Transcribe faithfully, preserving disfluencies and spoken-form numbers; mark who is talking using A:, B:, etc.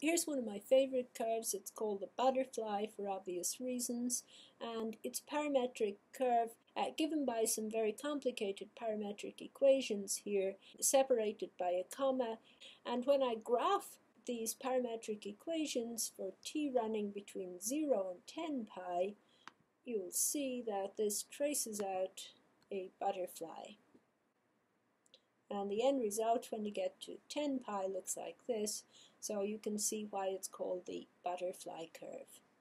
A: Here's one of my favorite curves. It's called the butterfly for obvious reasons, and it's a parametric curve uh, given by some very complicated parametric equations here, separated by a comma. And when I graph these parametric equations for t running between zero and ten pi, you'll see that this traces out a butterfly. And the end result when you get to ten pi looks like this, so you can see why it's called the butterfly curve.